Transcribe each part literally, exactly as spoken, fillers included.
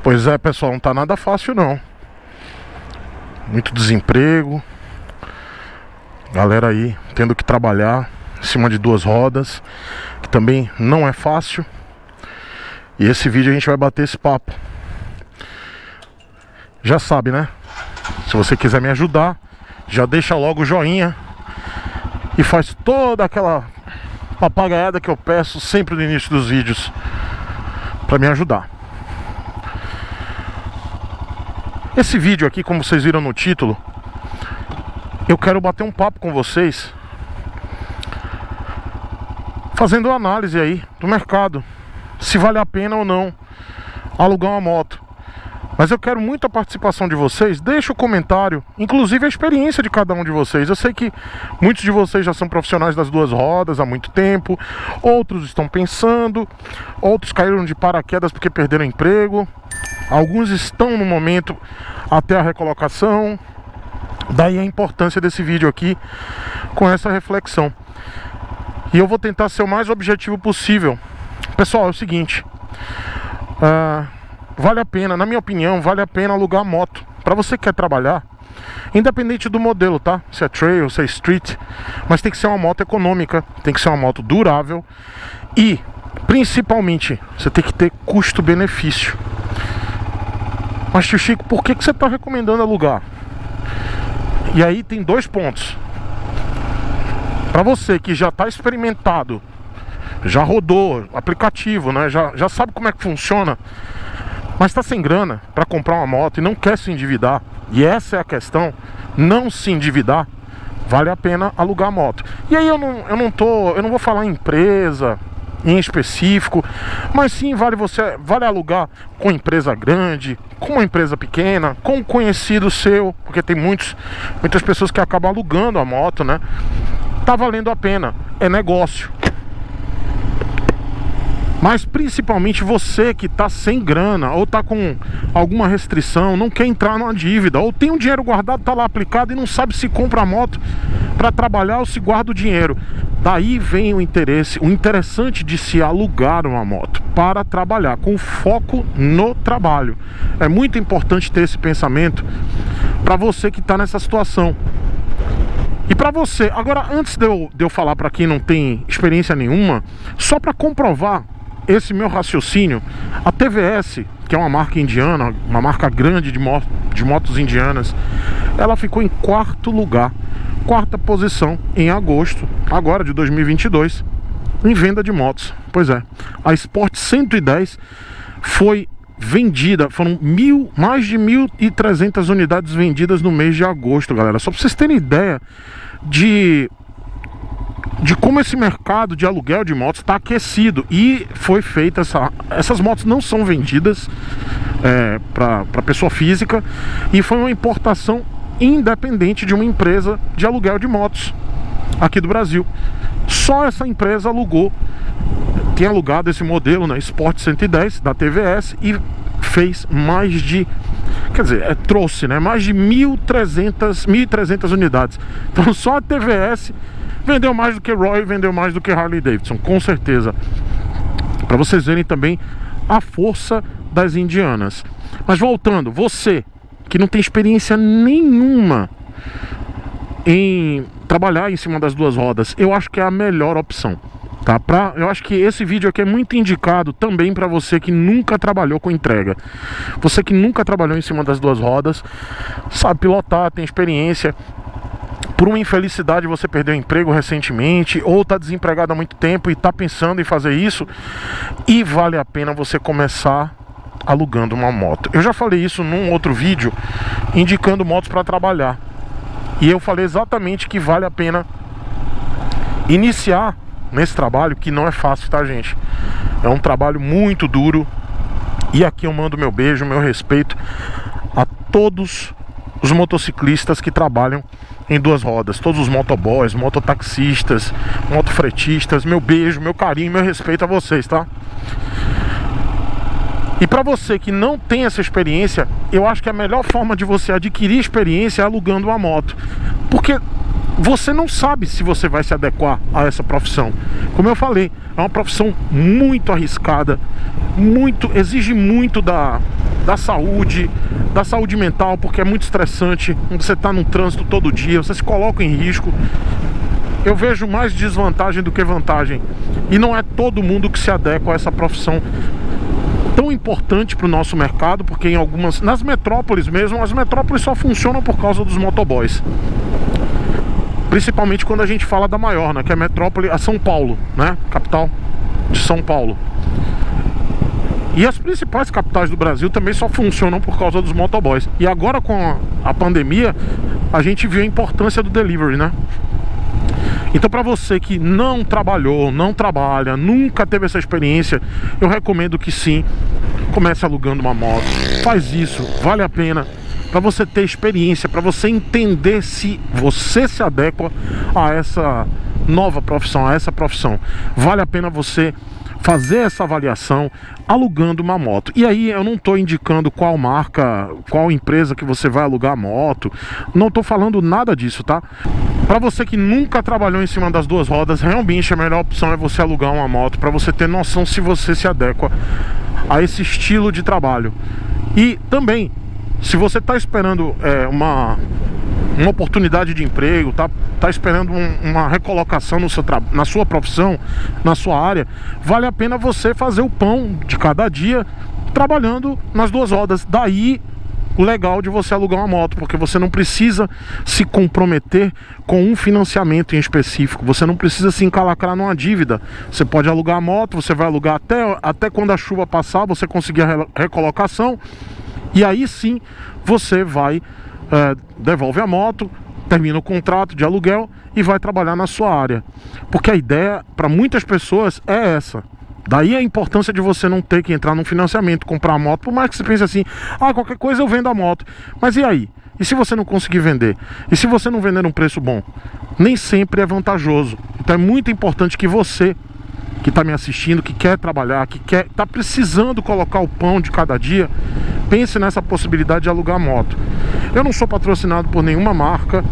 Pois é, pessoal, não tá nada fácil não. Muito desemprego. Galera aí tendo que trabalhar em cima de duas rodas, que também não é fácil. E esse vídeo a gente vai bater esse papo. Já sabe, né? Se você quiser me ajudar, já deixa logo o joinha e faz toda aquela papagaiada que eu peço sempre no início dos vídeos para me ajudar. Esse vídeo aqui, como vocês viram no título, eu quero bater um papo com vocês, fazendo uma análise aí do mercado, se vale a pena ou não alugar uma moto. Mas eu quero muito a participação de vocês. Deixa o comentário, inclusive a experiência de cada um de vocês. Eu sei que muitos de vocês já são profissionais das duas rodas há muito tempo, outros estão pensando, outros caíram de paraquedas porque perderam emprego, alguns estão no momento até a recolocação. Daí a importância desse vídeo aqui com essa reflexão. E eu vou tentar ser o mais objetivo possível. Pessoal, é o seguinte, uh, vale a pena, na minha opinião, vale a pena alugar moto. Para você que quer trabalhar, independente do modelo, tá? Se é trail, se é street, mas tem que ser uma moto econômica, tem que ser uma moto durável e, principalmente, você tem que ter custo-benefício. Mas, tio Chico, por que que você está recomendando alugar? E aí tem dois pontos. Para você que já está experimentado, já rodou aplicativo, né? Já, já sabe como é que funciona, mas está sem grana para comprar uma moto e não quer se endividar, e essa é a questão, não se endividar, vale a pena alugar a moto. E aí eu não, eu não tô, eu não vou falar em empresa em específico, mas sim vale você, vale alugar com empresa grande, com uma empresa pequena, com um conhecido seu, porque tem muitos, muitas pessoas que acabam alugando a moto, né? Tá valendo a pena, é negócio. Mas principalmente você que tá sem grana, ou tá com alguma restrição, não quer entrar numa dívida, ou tem um dinheiro guardado, tá lá aplicado e não sabe se compra a moto para trabalhar ou se guarda o dinheiro. Daí vem o interesse, o interessante de se alugar uma moto para trabalhar, com foco no trabalho. É muito importante ter esse pensamento para você que está nessa situação. E para você, agora antes de eu, de eu falar para quem não tem experiência nenhuma, só para comprovar esse meu raciocínio, a T V S, que é uma marca indiana, uma marca grande de, moto, de motos indianas, ela ficou em quarto lugar, quarta posição em agosto, agora de dois mil e vinte e dois, em venda de motos. Pois é, a Sport cento e dez foi vendida, foram mil, mais de mil e trezentas unidades vendidas no mês de agosto, galera. Só para vocês terem ideia de de como esse mercado de aluguel de motos está aquecido. E foi feita essa... essas motos não são vendidas é, para pessoa física, e foi uma importação independente de uma empresa de aluguel de motos aqui do Brasil. Só essa empresa alugou, tem alugado esse modelo, né, Sport cento e dez da T V S, e fez mais de, quer dizer, é, trouxe, né, mais de mil e trezentas unidades. Então só a T V S vendeu mais do que Roy, vendeu mais do que Harley Davidson, com certeza. Para vocês verem também a força das indianas. Mas voltando, você que não tem experiência nenhuma em trabalhar em cima das duas rodas, eu acho que é a melhor opção, tá? Pra, eu acho que esse vídeo aqui é muito indicado também para você que nunca trabalhou com entrega. Você que nunca trabalhou em cima das duas rodas, sabe pilotar, tem experiência. Por uma infelicidade você perdeu o emprego recentemente, ou está desempregado há muito tempo e está pensando em fazer isso, e vale a pena você começar alugando uma moto. Eu já falei isso num outro vídeo, indicando motos para trabalhar, e eu falei exatamente que vale a pena iniciar nesse trabalho, que não é fácil, tá, gente? É um trabalho muito duro, e aqui eu mando meu beijo, meu respeito a todos os motociclistas que trabalham em duas rodas, todos os motoboys, mototaxistas, motofretistas. Meu beijo, meu carinho, meu respeito a vocês, tá? E para você que não tem essa experiência, eu acho que a melhor forma de você adquirir experiência é alugando uma moto, porque você não sabe se você vai se adequar a essa profissão. Como eu falei, é uma profissão muito arriscada, muito, exige muito da, da saúde, da saúde mental, porque é muito estressante. Você está no trânsito todo dia, você se coloca em risco. Eu vejo mais desvantagem do que vantagem. E não é todo mundo que se adequa a essa profissão tão importante para o nosso mercado, porque em algumas, nas metrópoles mesmo, as metrópoles só funcionam por causa dos motoboys. Principalmente quando a gente fala da maior, né, que é a metrópole, a São Paulo, né, capital de São Paulo. E as principais capitais do Brasil também só funcionam por causa dos motoboys. E agora com a pandemia, a gente viu a importância do delivery, né? Então, para você que não trabalhou, não trabalha, nunca teve essa experiência, eu recomendo que sim, comece alugando uma moto. Faz isso, vale a pena, para você ter experiência, para você entender se você se adequa a essa nova profissão, a essa profissão. Vale a pena você fazer essa avaliação alugando uma moto. E aí eu não estou indicando qual marca, qual empresa que você vai alugar a moto. Não estou falando nada disso, tá? Para você que nunca trabalhou em cima das duas rodas, realmente a melhor opção é você alugar uma moto, para você ter noção se você se adequa a esse estilo de trabalho. E também, se você está esperando é, uma... uma oportunidade de emprego, tá, tá esperando um, uma recolocação no seu na sua profissão, na sua área, vale a pena você fazer o pão de cada dia trabalhando nas duas rodas. Daí o legal de você alugar uma moto, porque você não precisa se comprometer com um financiamento em específico, você não precisa se encalacrar numa dívida. Você pode alugar a moto, você vai alugar até, até quando a chuva passar, você conseguir a recolocação, e aí sim você vai É, devolve a moto, termina o contrato de aluguel e vai trabalhar na sua área. Porque a ideia para muitas pessoas é essa. Daí a importância de você não ter que entrar num financiamento, comprar a moto. Por mais que você pense assim, ah, qualquer coisa eu vendo a moto. Mas e aí? E se você não conseguir vender? E se você não vender num preço bom? Nem sempre é vantajoso. Então é muito importante que você que está me assistindo, que quer trabalhar, que quer, está precisando colocar o pão de cada dia, pense nessa possibilidade de alugar moto. Eu não sou patrocinado por nenhuma marca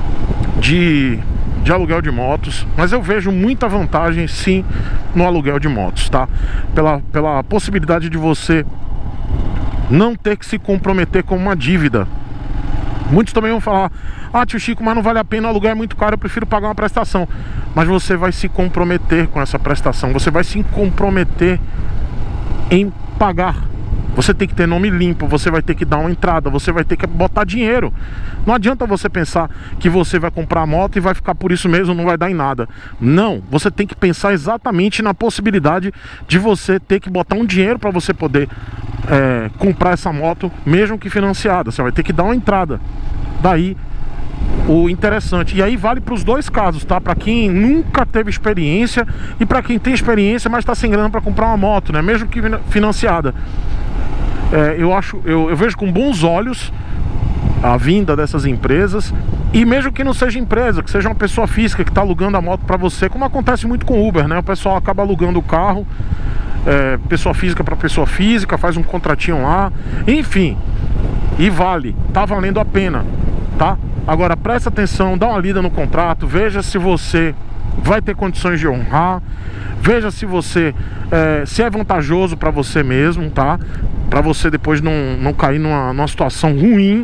de, de aluguel de motos, mas eu vejo muita vantagem sim no aluguel de motos, tá? Pela, pela possibilidade de você não ter que se comprometer com uma dívida. Muitos também vão falar, ah, tio Chico, mas não vale a pena, o aluguel é muito caro, eu prefiro pagar uma prestação. Mas você vai se comprometer com essa prestação, você vai se comprometer em pagar. Você tem que ter nome limpo, você vai ter que dar uma entrada, você vai ter que botar dinheiro. Não adianta você pensar que você vai comprar a moto e vai ficar por isso mesmo, não vai dar em nada. Não, você tem que pensar exatamente na possibilidade de você ter que botar um dinheiro para você poder é, comprar essa moto, mesmo que financiada. Você vai ter que dar uma entrada. Daí o interessante. E aí vale para os dois casos, tá? Para quem nunca teve experiência e para quem tem experiência, mas está sem grana para comprar uma moto, né? Mesmo que financiada. É, eu acho, eu, eu vejo com bons olhos a vinda dessas empresas. E mesmo que não seja empresa, que seja uma pessoa física que está alugando a moto para você, como acontece muito com o Uber, né? O pessoal acaba alugando o carro, é, pessoa física para pessoa física, faz um contratinho lá, enfim. E vale, tá valendo a pena, tá? Agora presta atenção, dá uma lida no contrato, veja se você vai ter condições de honrar, veja se você é, se é vantajoso para você mesmo, tá? Para você depois não, não cair numa, numa situação ruim.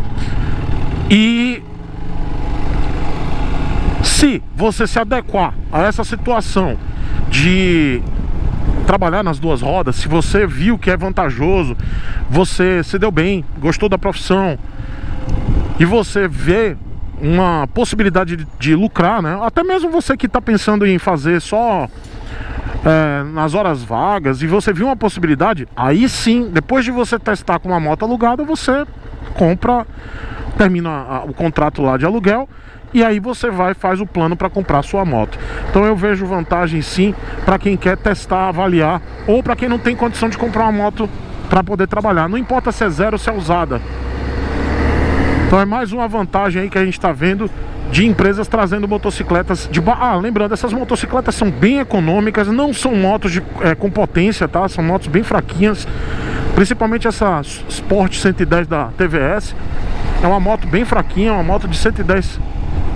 E se você se adequar a essa situação de trabalhar nas duas rodas, se você viu que é vantajoso, você se deu bem, gostou da profissão e você vê uma possibilidade de, de lucrar, né? Até mesmo você que está pensando em fazer só é, nas horas vagas e você viu uma possibilidade, aí sim, depois de você testar com uma moto alugada, você compra, termina a, o contrato lá de aluguel e aí você vai e faz o plano para comprar a sua moto. Então eu vejo vantagem sim para quem quer testar, avaliar, ou para quem não tem condição de comprar uma moto para poder trabalhar. Não importa se é zero ou se é usada. Então é mais uma vantagem aí que a gente está vendo de empresas trazendo motocicletas de ba... Ah, lembrando, essas motocicletas são bem econômicas, não são motos de, é, com potência, tá? São motos bem fraquinhas. Principalmente essa Sport cento e dez da T V S. É uma moto bem fraquinha, uma moto de cento e dez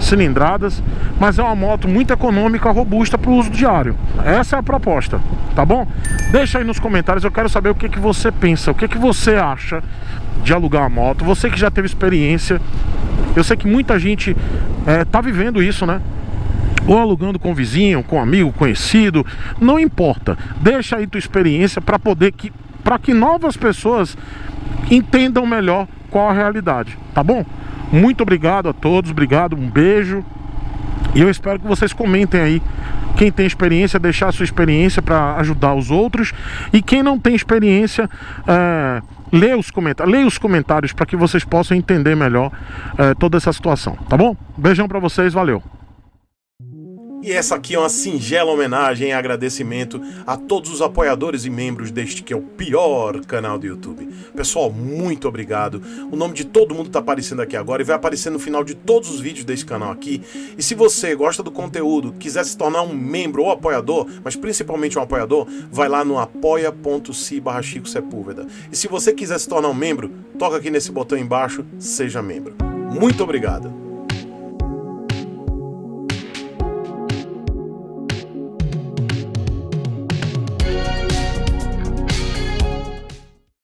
cilindradas, mas é uma moto muito econômica, robusta para o uso diário. Essa é a proposta, tá bom? Deixa aí nos comentários, eu quero saber o que, que você pensa, o que, que você acha de alugar uma moto. Você que já teve experiência, eu sei que muita gente é, tá vivendo isso, né? Ou alugando com vizinho, com amigo, conhecido, não importa. Deixa aí tua experiência para poder que, para que novas pessoas entendam melhor qual a realidade, tá bom? Muito obrigado a todos, obrigado, um beijo. E eu espero que vocês comentem aí. Quem tem experiência, deixar a sua experiência para ajudar os outros. E quem não tem experiência, é, lê os comentários, lê os comentários para que vocês possam entender melhor é, toda essa situação, tá bom? Beijão para vocês, valeu! E essa aqui é uma singela homenagem e agradecimento a todos os apoiadores e membros deste que é o pior canal do YouTube. Pessoal, muito obrigado. O nome de todo mundo está aparecendo aqui agora e vai aparecer no final de todos os vídeos desse canal aqui. E se você gosta do conteúdo, quiser se tornar um membro ou apoiador, mas principalmente um apoiador, vai lá no apoia.se barra Chico Sepúlveda. E se você quiser se tornar um membro, toca aqui nesse botão embaixo, seja membro. Muito obrigado.